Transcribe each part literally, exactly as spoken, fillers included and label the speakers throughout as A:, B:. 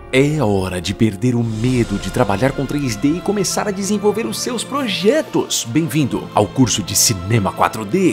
A: É hora de perder o medo de trabalhar com três D e começar a desenvolver os seus projetos. Bem-vindo ao curso de Cinema quatro D.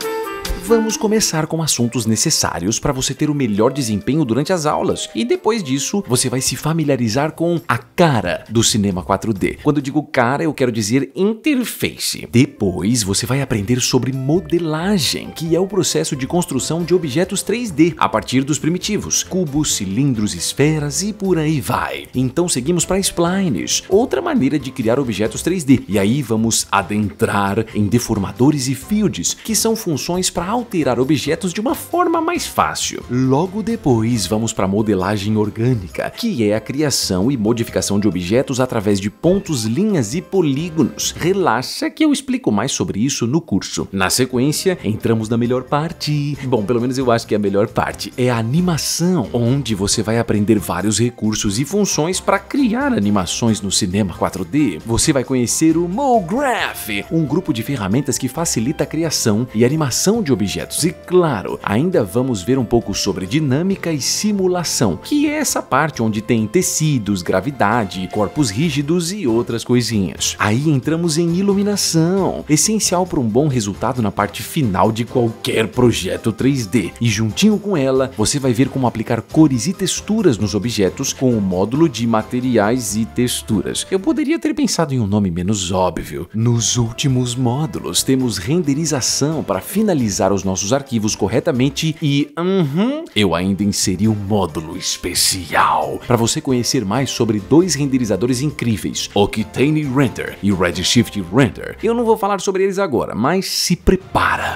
A: Vamos começar com assuntos necessários para você ter o melhor desempenho durante as aulas. E depois disso, você vai se familiarizar com a cara do Cinema quatro D. Quando eu digo cara, eu quero dizer interface. Depois, você vai aprender sobre modelagem, que é o processo de construção de objetos três D, a partir dos primitivos, cubos, cilindros, esferas e por aí vai. Então seguimos para splines, outra maneira de criar objetos três D. E aí vamos adentrar em deformadores e fields, que são funções para alterar objetos de uma forma mais fácil. Logo depois, vamos para a modelagem orgânica, que é a criação e modificação de objetos através de pontos, linhas e polígonos. Relaxa que eu explico mais sobre isso no curso. Na sequência, entramos na melhor parte. Bom, pelo menos eu acho que é a melhor parte. É a animação, onde você vai aprender vários recursos e funções para criar animações no Cinema quatro D. Você vai conhecer o MoGraph, um grupo de ferramentas que facilita a criação e animação de objetos. E claro, ainda vamos ver um pouco sobre dinâmica e simulação, que é essa parte onde tem tecidos, gravidade, corpos rígidos e outras coisinhas. Aí entramos em iluminação, essencial para um bom resultado na parte final de qualquer projeto três D. E juntinho com ela, você vai ver como aplicar cores e texturas nos objetos com o módulo de materiais e texturas. Eu poderia ter pensado em um nome menos óbvio. Nos últimos módulos, temos renderização para finalizar os nossos arquivos corretamente e uhum, eu ainda inseri um módulo especial para você conhecer mais sobre dois renderizadores incríveis, Octane Render e Redshift Render. Eu não vou falar sobre eles agora, mas se prepara.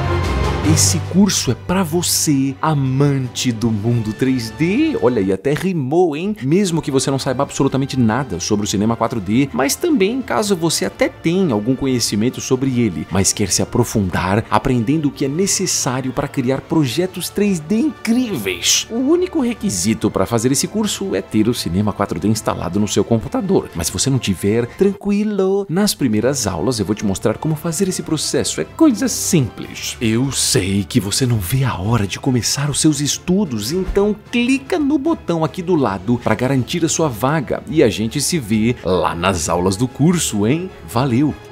A: Esse curso é pra você, amante do mundo três D. Olha aí, até rimou, hein? Mesmo que você não saiba absolutamente nada sobre o Cinema quatro D, mas também caso você até tenha algum conhecimento sobre ele, mas quer se aprofundar aprendendo o que é necessário para criar projetos três D incríveis. O único requisito para fazer esse curso é ter o Cinema quatro D instalado no seu computador. Mas se você não tiver, tranquilo. Nas primeiras aulas eu vou te mostrar como fazer esse processo. É coisa simples. Eu sei que você não vê a hora de começar os seus estudos, então clica no botão aqui do lado para garantir a sua vaga e a gente se vê lá nas aulas do curso, hein? Valeu!